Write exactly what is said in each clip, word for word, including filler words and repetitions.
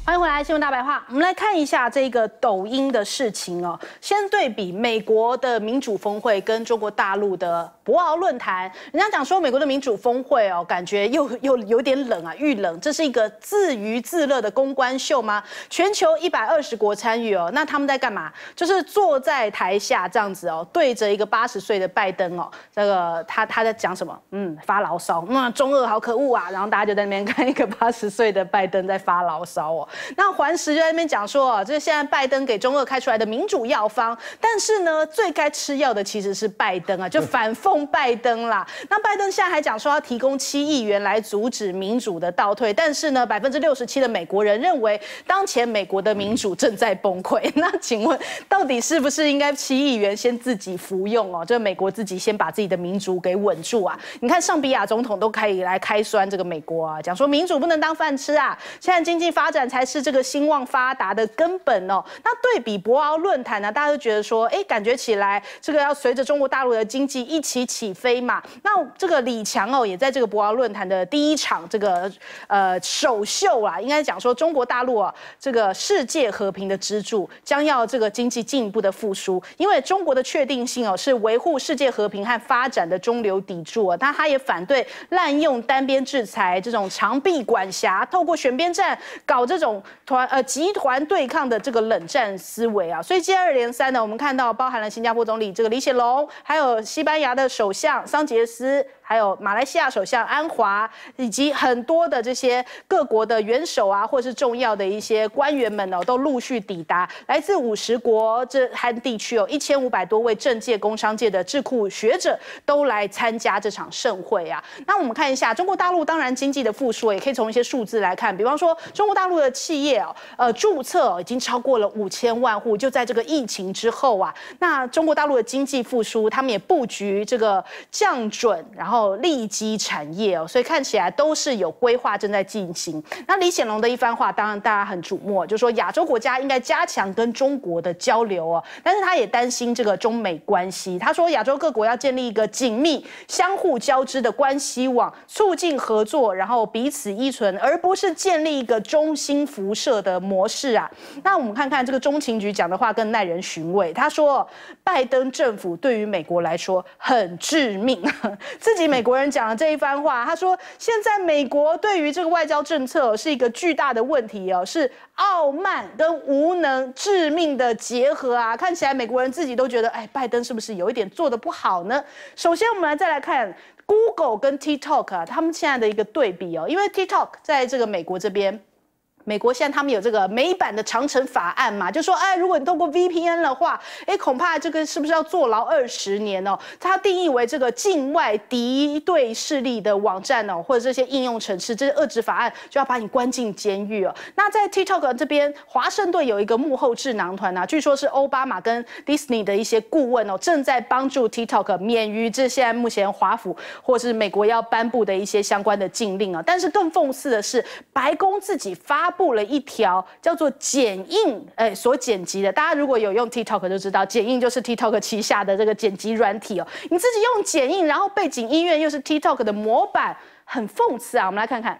欢迎回来，新闻大白话。我们来看一下这个抖音的事情哦。先对比美国的民主峰会跟中国大陆的博鳌论坛，人家讲说美国的民主峰会哦，感觉又又有点冷啊，遇冷。这是一个自娱自乐的公关秀吗？全球一百二十国参与哦，那他们在干嘛？就是坐在台下这样子哦，对着一个八十岁的拜登哦，这个他他在讲什么？嗯，发牢骚，嗯，中俄好可恶啊。然后大家就在那边看一个八十岁的拜登在发牢骚哦。那环时就在那边讲说啊，这是现在拜登给中俄开出来的民主药方，但是呢，最该吃药的其实是拜登啊，就反讽拜登啦。那拜登现在还讲说要提供七亿元来阻止民主的倒退，但是呢，百分之六十七的美国人认为当前美国的民主正在崩溃。那请问，到底是不是应该七亿元先自己服用哦？这美国自己先把自己的民主给稳住啊？你看尚比亚总统都可以来开酸这个美国啊，讲说民主不能当饭吃啊，现在经济发展才是这个兴旺发达的根本哦。那对比博鳌论坛呢，大家都觉得说，哎，感觉起来这个要随着中国大陆的经济一起起飞嘛。那这个李强哦，也在这个博鳌论坛的第一场这个呃首秀啊，应该讲说中国大陆啊，这个世界和平的支柱将要这个经济进一步的复苏，因为中国的确定性哦是维护世界和平和发展的中流砥柱啊。但他也反对滥用单边制裁这种长臂管辖，透过选边站搞这种团呃集团对抗的这个冷战思维啊。所以接二连三呢，我们看到包含了新加坡总理这个李显龙，还有西班牙的首相桑杰斯，还有马来西亚首相安华，以及很多的这些各国的元首啊，或是重要的一些官员们哦，都陆续抵达。来自五十国这和地区有一千五百多位政界、工商界的智库学者都来参加这场盛会啊。那我们看一下中国大陆，当然经济的复苏也可以从一些数字来看，比方说中国大陆的企业哦，呃，注册、哦、已经超过了五千万户，就在这个疫情之后啊。那中国大陆的经济复苏，他们也布局这个降准，然后利基产业哦，所以看起来都是有规划正在进行。那李显龙的一番话，当然大家很瞩目，就说亚洲国家应该加强跟中国的交流哦，但是他也担心这个中美关系。他说亚洲各国要建立一个紧密、相互交织的关系网，促进合作，然后彼此依存，而不是建立一个中心辐射的模式啊。那我们看看这个中情局讲的话更耐人寻味。他说，拜登政府对于美国来说很致命，自己美国人讲了这一番话。他说，现在美国对于这个外交政策是一个巨大的问题哦，是傲慢跟无能致命的结合啊。看起来美国人自己都觉得，哎，拜登是不是有一点做得不好呢？首先，我们来再来看 Google 跟 TikTok 啊，他们现在的一个对比哦，因为 TikTok 在这个美国这边。美国现在他们有这个美版的长城法案嘛，就说哎，如果你透过 V P N 的话，哎，恐怕这个是不是要坐牢二十年哦？它定义为这个境外敌对势力的网站哦，或者这些应用程式，这些遏制法案就要把你关进监狱哦。那在 TikTok 这边，华盛顿有一个幕后智囊团啊，据说是奥巴马跟 Disney 的一些顾问哦，正在帮助 TikTok 免于这现在目前华府或是美国要颁布的一些相关的禁令啊。但是更讽刺的是，白宫自己发布了一条叫做剪映，哎，所剪辑的。大家如果有用 TikTok 就知道，剪映就是 TikTok 旗下的这个剪辑软体哦。你自己用剪映，然后背景音乐又是 TikTok 的模板，很讽刺啊。我们来看看。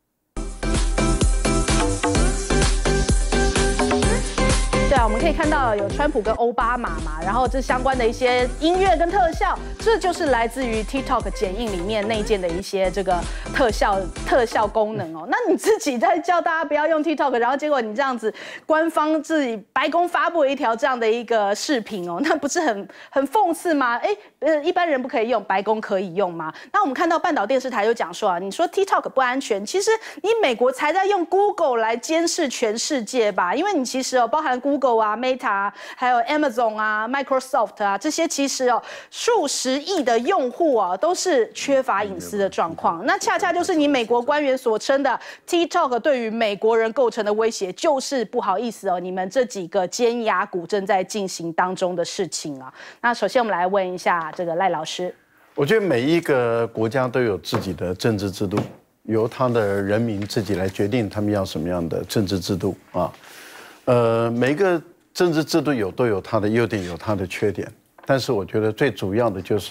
对啊，我们可以看到有川普跟奥巴马嘛，然后这相关的一些音乐跟特效，这就是来自于 TikTok 剪映里面内建的一些这个特效特效功能哦。那你自己在叫大家不要用 TikTok， 然后结果你这样子，官方自己白宫发布了一条这样的一个视频哦，那不是很很讽刺吗？哎，呃，一般人不可以用，白宫可以用吗？那我们看到半岛电视台有讲说啊，你说 TikTok 不安全，其实你美国才在用 Google 来监视全世界吧？因为你其实哦，包含 Google。Google 啊 ，Meta 啊，还有 Amazon 啊 ，Microsoft 啊，这些其实哦，数十亿的用户啊，都是缺乏隐私的状况。那恰恰就是你美国官员所称的 TikTok 对于美国人构成的威胁，就是不好意思哦，你们这几个尖牙股正在进行当中的事情啊。那首先我们来问一下这个赖老师， 我觉得每一个国家都有自己的政治制度，由他的人民自己来决定他们要什么样的政治制度啊。呃，每个政治制度有都有它的优点，有它的缺点，但是我觉得最主要的就是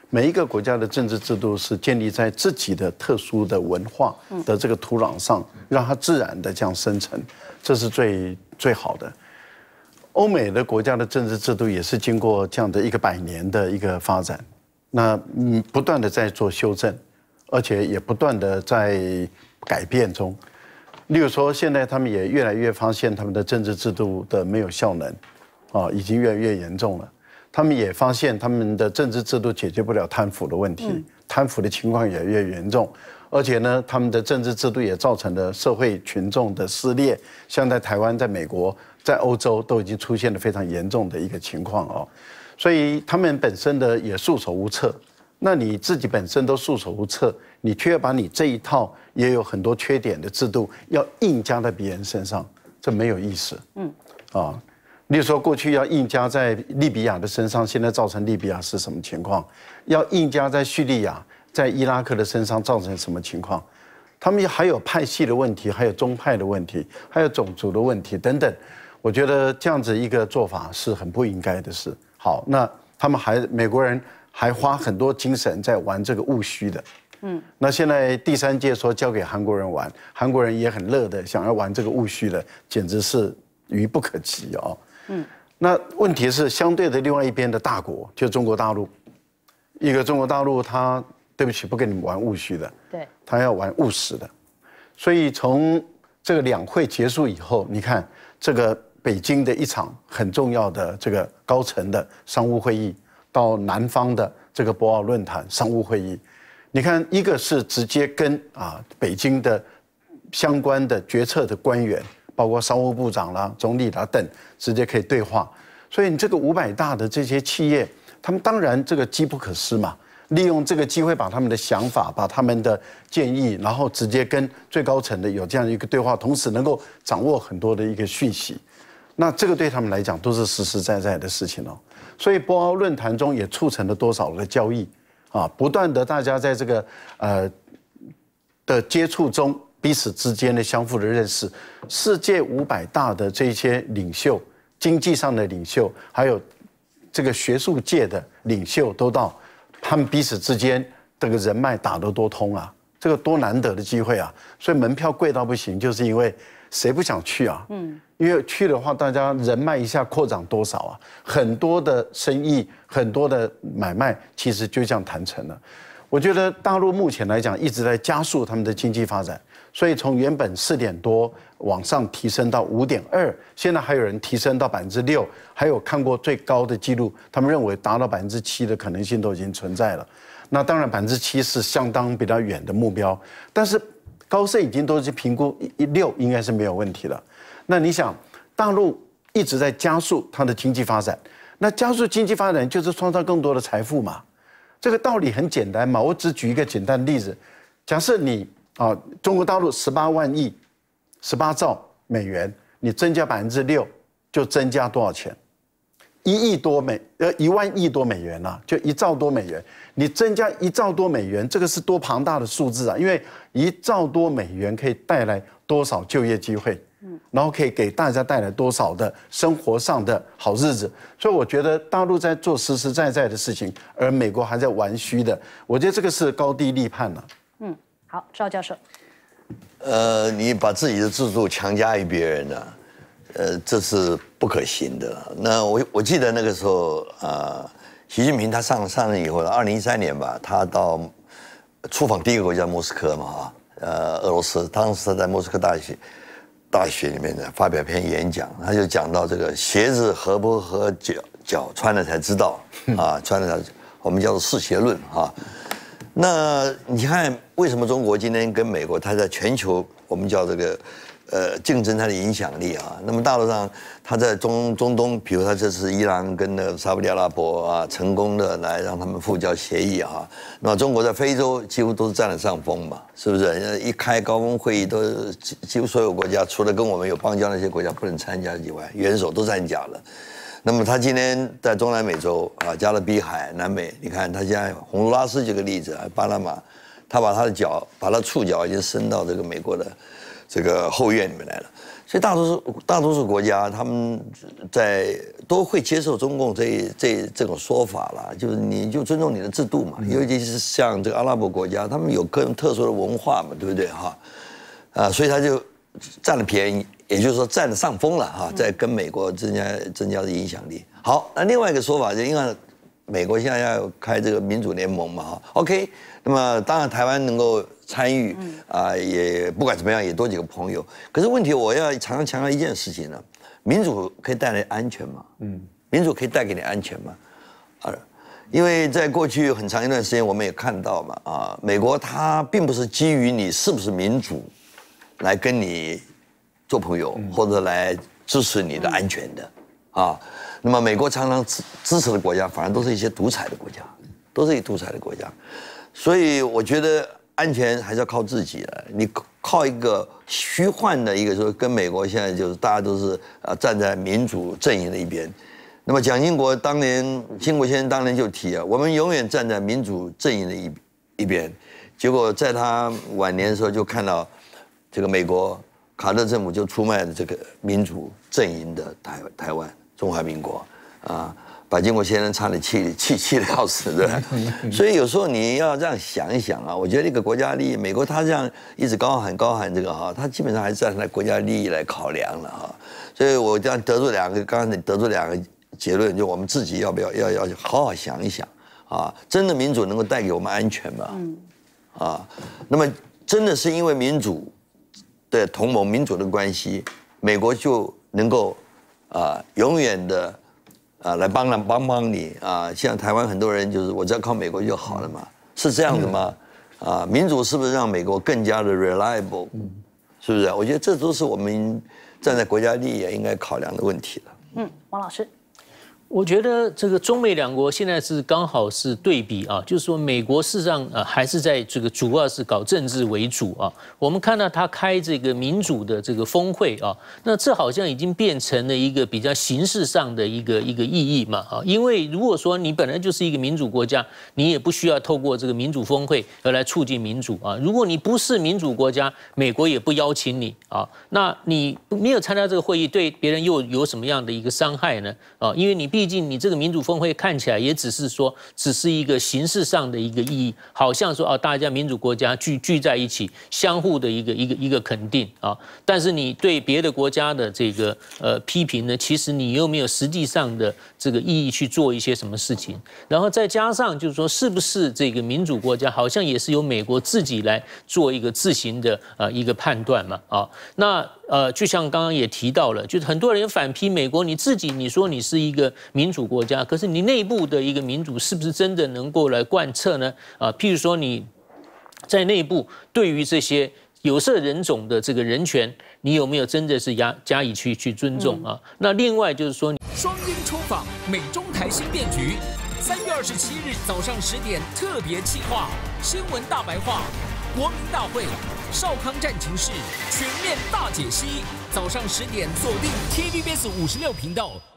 每一个国家的政治制度是建立在自己的特殊的文化的这个土壤上，让它自然的这样生成，这是最最好的。欧美的国家的政治制度也是经过这样的一个百年的一个发展，那嗯不断的在做修正，而且也不断的在改变中。例如说，现在他们也越来越发现他们的政治制度的没有效能，啊，已经越来越严重了。他们也发现他们的政治制度解决不了贪腐的问题，贪腐的情况也越严重，而且呢，他们的政治制度也造成了社会群众的撕裂，像在台湾、在美国、在欧洲都已经出现了非常严重的一个情况哦，所以他们本身的也束手无策。那你自己本身都束手无策，你却要把你这一套也有很多缺点的制度要硬加在别人身上，这没有意思。嗯，啊，例如说过去要硬加在利比亚的身上，现在造成利比亚是什么情况？要硬加在叙利亚、在伊拉克的身上造成什么情况？他们还有派系的问题，还有宗派的问题，还有种族的问题等等。我觉得这样子一个做法是很不应该的事。好，那他们还美国人。还花很多精神在玩这个务虚的，嗯，那现在第三届说交给韩国人玩，韩国人也很乐的想要玩这个务虚的，简直是愚不可及哦，嗯，那问题是相对的另外一边的大国，就中国大陆，一个中国大陆他对不起不跟你们玩务虚的，对，他要玩务实的，所以从这个两会结束以后，你看这个北京的一场很重要的这个高层的商务会议。到南方的这个博鳌论坛商务会议，你看，一个是直接跟啊北京的相关的决策的官员，包括商务部长啦、总理啦等，直接可以对话。所以你这个五百大的这些企业，他们当然这个机不可失嘛，利用这个机会把他们的想法、把他们的建议，然后直接跟最高层的有这样一个对话，同时能够掌握很多的一个讯息。那这个对他们来讲都是实实在在的事情哦。所以博鳌论坛中也促成了多少的交易啊，不断的大家在这个呃的接触中，彼此之间的相互的认识。世界五百大的这些领袖，经济上的领袖，还有这个学术界的领袖都到，他们彼此之间这个人脉打得多通啊，这个多难得的机会啊！所以门票贵到不行，就是因为谁不想去啊？嗯。因为去的话，大家人脉一下扩展多少啊？很多的生意，很多的买卖，其实就这样谈成了。我觉得大陆目前来讲一直在加速他们的经济发展，所以从原本四点多往上提升到五点二，现在还有人提升到百分之六，还有看过最高的记录，他们认为达到百分之七的可能性都已经存在了。那当然百分之七是相当比较远的目标，但是高盛已经都是评估一六应该是没有问题了。那你想，大陆一直在加速它的经济发展，那加速经济发展就是创造更多的财富嘛？这个道理很简单嘛。我只举一个简单的例子，假设你啊，中国大陆十八万亿、十八兆美元，你增加百分之六，就增加多少钱？一亿多美呃一万亿多美元啊，就一兆多美元。你增加一兆多美元，这个是多庞大的数字啊！因为一兆多美元可以带来多少就业机会？然后可以给大家带来多少的生活上的好日子，所以我觉得大陆在做实实在在的事情，而美国还在玩虚的，我觉得这个是高低立判了。 嗯，好，赵教授。 呃，你把自己的制度强加于别人呢、啊，呃，这是不可行的。那我我记得那个时候啊、呃，习近平他上上任以后，二零一三年吧，他到出访第一个国家莫斯科嘛啊，呃，俄罗斯，当时他在莫斯科大学。大学里面呢发表篇演讲，他就讲到这个鞋子合不合脚，脚穿了才知道啊，穿了才我们叫做适鞋论啊。那你看为什么中国今天跟美国，它在全球我们叫这个呃竞争它的影响力啊？那么大陆上它在中中东，比如它这次伊朗跟那个沙特阿拉伯啊，成功的来让他们复交协议啊。那么中国在非洲几乎都是占了上风嘛，是不是？一开高峰会议，都几乎所有国家，除了跟我们有邦交那些国家不能参加以外，元首都参加了。那么他今天在中南美洲啊，加勒比海、南美，你看他现在洪都拉斯这个例子，巴拿马，他把他的脚，把他触角已经伸到这个美国的这个后院里面来了。所以大多数大多数国家他们在都会接受中共这这这种说法啦，就是你就尊重你的制度嘛，尤其是像这个阿拉伯国家，他们有个人特殊的文化嘛，对不对哈？啊，所以他就占了便宜，也就是说占了上风了哈，在跟美国增加增加的影响力。好，那另外一个说法就因为美国现在要开这个民主联盟嘛哈 ，OK， 那么当然台湾能够参与啊、呃，也不管怎么样也多几个朋友。可是问题我要常常强调一件事情呢，民主可以带来安全吗？嗯，民主可以带给你安全吗？啊，因为在过去很长一段时间我们也看到嘛啊，美国它并不是基于你是不是民主来跟你做朋友或者来支持你的安全的啊。那么美国常常支支持的国家，反而都是一些独裁的国家，都是一些独裁的国家。所以我觉得安全还是要靠自己的。你靠一个虚幻的一个说，跟美国现在就是大家都是啊站在民主阵营的一边。那么蒋经国当年，经国先生当年就提啊，我们永远站在民主阵营的一一边。结果在他晚年的时候，就看到这个美国卡特政府就出卖了这个民主阵营的台台湾。中华民国啊，把经国先生差点气气气得要死，对吧？所以有时候你要这样想一想啊，我觉得一个国家利益，美国他这样一直高喊高喊这个哈，他基本上还是站在国家利益来考量了哈。所以我这样得出两个，刚刚你得出两个结论，就我们自己要不要要要好好想一想啊，真的民主能够带给我们安全吗？啊，那么真的是因为民主的同盟、民主的关系，美国就能够。啊，永远的啊，来帮帮帮帮你啊！像台湾很多人就是我只要靠美国就好了嘛，是这样的吗？啊，民主是不是让美国更加的 reliable？ 是不是？我觉得这都是我们站在国家利益应该考量的问题了。 嗯，王老师。 我觉得这个中美两国现在是刚好是对比啊，就是说美国事实上呃还是在这个主要是搞政治为主啊。我们看到他开这个民主的这个峰会啊，那这好像已经变成了一个比较形式上的一个一个意义嘛啊。因为如果说你本来就是一个民主国家，你也不需要透过这个民主峰会而来促进民主啊。如果你不是民主国家，美国也不邀请你啊，那你没有参加这个会议，对别人又有什么样的一个伤害呢？啊，因为你毕竟你这个民主峰会看起来也只是说，只是一个形式上的一个意义，好像说啊，大家民主国家聚聚在一起，相互的一个一个一个肯定啊。但是你对别的国家的这个呃批评呢，其实你又没有实际上的这个意义去做一些什么事情。然后再加上就是说，是不是这个民主国家好像也是由美国自己来做一个自行的呃一个判断嘛啊？那呃，就像刚刚也提到了，就是很多人反批美国，你自己你说你是一个民主国家，可是你内部的一个民主是不是真的能够来贯彻呢？啊，譬如说你在内部对于这些有色人种的这个人权，你有没有真的是加加以去去尊重啊？那另外就是说， 双鹰出访，美中台新变局，三月二十七日早上十点特别企划新闻大白话。国民大会，少康战情室全面大解析，早上十点锁定 T V B S 五十六频道。